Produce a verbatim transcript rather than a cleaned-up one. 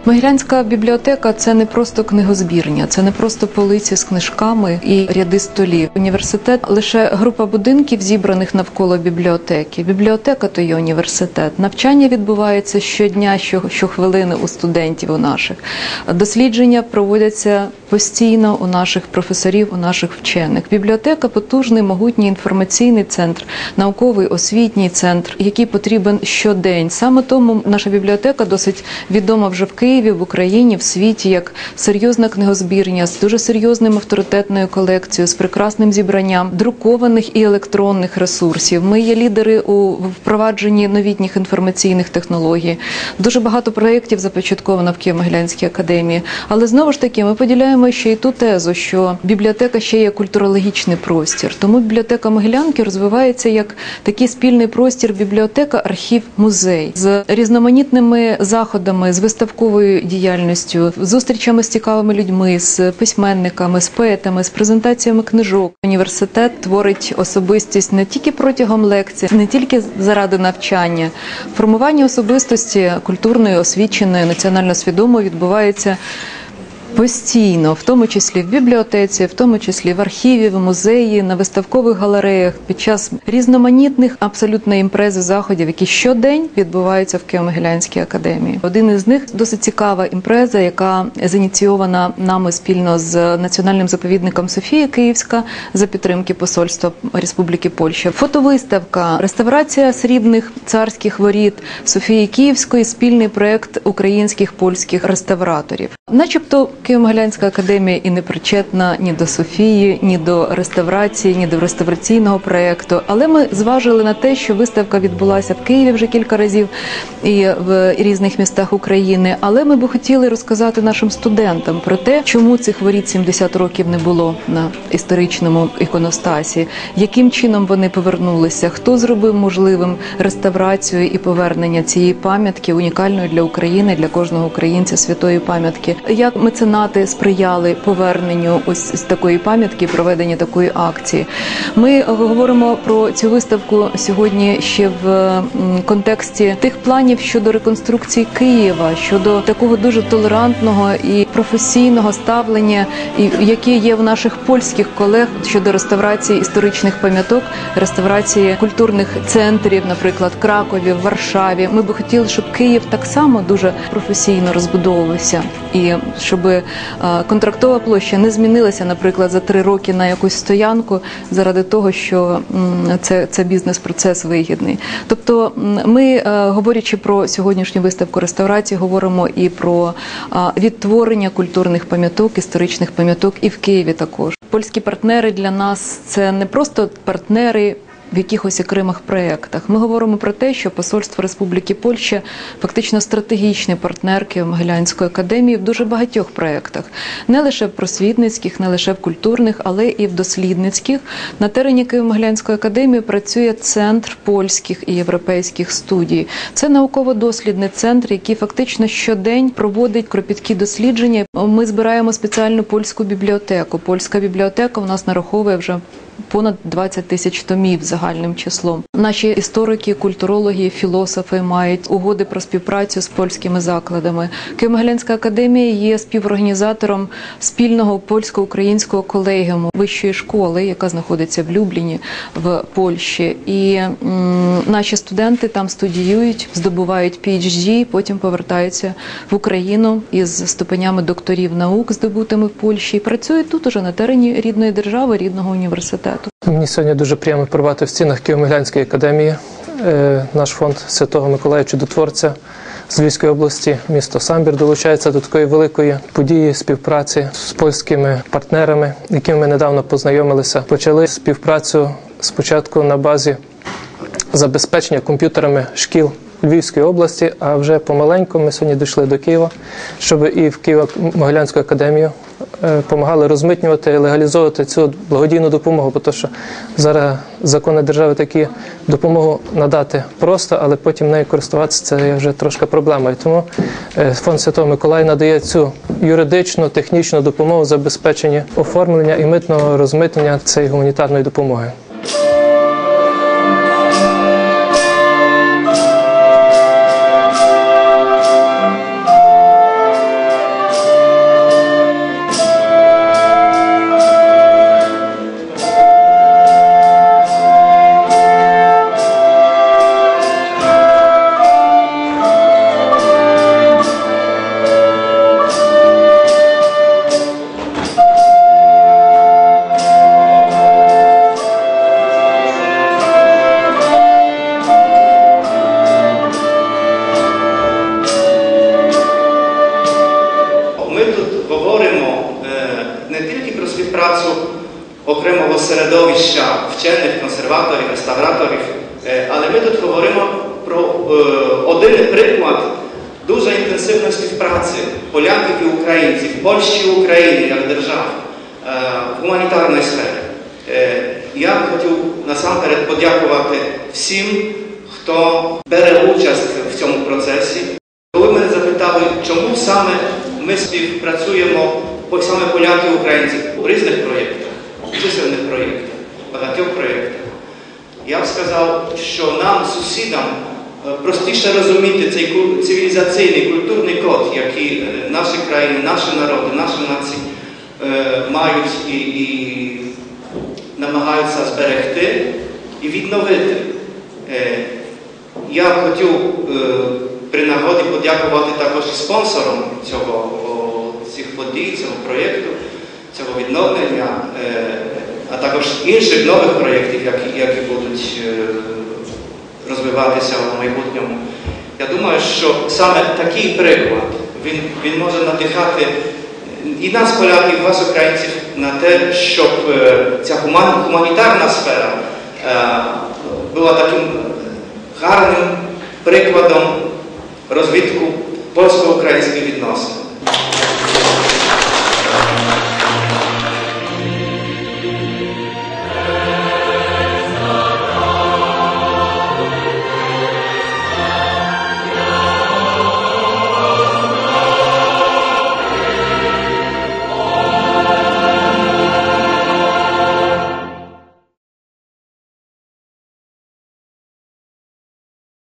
Могилянська бібліотека – це не просто книгозбірня, це не просто полиці з книжками і ряди столів. Університет – лише група будинків, зібраних навколо бібліотеки. Бібліотека – то є університет. Навчання відбувається щодня, щохвилини у студентів у наших. Дослідження проводяться постійно у наших професорів, у наших вчених. Бібліотека – потужний, могутній інформаційний центр, науковий, освітній центр, який потрібен щодень. Саме тому наша бібліотека досить відома вже в Києві, в Україні, в світі, як серйозна книгозбірня, з дуже серйозною авторитетною колекцією, з прекрасним зібранням друкованих і електронних ресурсів. Ми є лідери у впровадженні новітніх інформаційних технологій. Дуже багато проєктів започатковано в Києво-Могилянській академії. Але знову ж таки, ми поділяємо ще й ту тезу, що бібліотека ще є культурологічний простір. Тому бібліотека Могилянки розвивається як такий спільний простір бібліотека, архів, музей з різноманітними заходами, з виставковою діяльністю, зустрічами з цікавими людьми, з письменниками, з поетами, з презентаціями книжок. Університет творить особистість не тільки протягом лекцій, не тільки заради навчання. Формування особистості культурної, освіченої, національно свідомої відбувається постійно, в тому числі в бібліотеці, в тому числі в архіві, в музеї, на виставкових галереях, під час різноманітних абсолютно імпрез і заходів, які щодень відбуваються в Києво-Могилянській академії. Один із них досить цікава імпреза, яка зініційована нами спільно з Національним заповідником Софія Київська за підтримки Посольства Республіки Польща. Фотовиставка, реставрація срібних царських воріт Софії Київської, спільний проєкт українських польських реставраторів. Начебто Києво-Могилянська академія і не причетна ні до Софії, ні до реставрації, ні до реставраційного проєкту. Але ми зважили на те, що виставка відбулася в Києві вже кілька разів і в різних містах України. Але ми би хотіли розказати нашим студентам про те, чому цих воріт сімдесят років не було на історичному іконостасі, яким чином вони повернулися, хто зробив можливим реставрацію і повернення цієї пам'ятки, унікальної для України, для кожного українця святої пам'ятки. Як меценати сприяли поверненню ось з такої пам'ятки, проведенню такої акції. Ми говоримо про цю виставку сьогодні ще в контексті тих планів щодо реконструкції Києва, щодо такого дуже толерантного і професійного ставлення, яке є в наших польських колег щодо реставрації історичних пам'яток, реставрації культурних центрів, наприклад, в Кракові, в Варшаві. Ми би хотіли, щоб Київ так само дуже професійно розбудовувався і щоб контрактова площа не змінилася, наприклад, за три роки на якусь стоянку заради того, що це, це бізнес-процес вигідний. Тобто ми, говорячи про сьогоднішню виставку реставрації, говоримо і про відтворення культурних пам'яток, історичних пам'яток і в Києві також. Польські партнери для нас – це не просто партнери в якихось окремих проєктах. Ми говоримо про те, що Посольство Республіки Польща фактично стратегічний партнер Києво-Могилянської академії в дуже багатьох проєктах. Не лише в просвітницьких, не лише в культурних, але і в дослідницьких. На терені Києво-Могилянської академії працює Центр польських і європейських студій. Це науково-дослідний центр, який фактично щодень проводить кропіткі дослідження. Ми збираємо спеціальну польську бібліотеку. Польська бібліотека у нас нараховує вже понад двадцять тисяч томів загальним числом. Наші історики, культурологи, філософи мають угоди про співпрацю з польськими закладами. Києво-Могилянська академія є співорганізатором спільного польсько-українського колегіуму вищої школи, яка знаходиться в Любліні, в Польщі. І м, наші студенти там студіюють, здобувають пі ейч ді, потім повертаються в Україну із ступенями докторів наук, здобутими в Польщі, і працюють тут уже на терені рідної держави, рідного університету. Мені сьогодні дуже приємно перебувати в стінах Києво-Могилянської академії. Наш фонд Святого Миколая Чудотворця з Львівської області, місто Самбір, долучається до такої великої події співпраці з польськими партнерами, якими ми недавно познайомилися. Почали співпрацю спочатку на базі забезпечення комп'ютерами шкіл Львівської області, а вже помаленьку ми сьогодні дійшли до Києва, щоб і в Києво-Могилянську академію допомагали розмитнювати, легалізовувати цю благодійну допомогу, тому що зараз закони держави такі, допомогу надати просто, але потім нею користуватися – це є вже трошки проблемою. Тому фонд Святого Миколая надає цю юридичну, технічну допомогу в забезпеченні оформлення і митного розмитнення цієї гуманітарної допомоги. говоримо не тільки про співпрацю окремого середовища вчених, консерваторів, реставраторів, але ми тут говоримо про один приклад дуже інтенсивної співпраці поляків і українців, Польщі і України як держав в гуманітарній сфері. Я хотів насамперед подякувати всім, хто бере участь в цьому процесі. Коли мене запитали, чому саме ми співпрацюємо, саме поляки і українці, у різних проєктах, чисельних проєктах, багатьох проєктах, я б сказав, що нам, сусідам, простіше розуміти цей цивілізаційний, культурний код, який наші країни, наші народи, наші нації мають і, і намагаються зберегти і відновити. Я хотів при нагоді подякувати також спонсорам цього, цих подій, цього проєкту, цього відновлення, а також інших нових проєктів, які, які будуть розвиватися в майбутньому. Я думаю, що саме такий приклад, він, він може надихати і нас, поляків, і вас, українців, на те, щоб ця гуман, гуманітарна сфера була таким гарним прикладом розвитку польсько-українських відносин.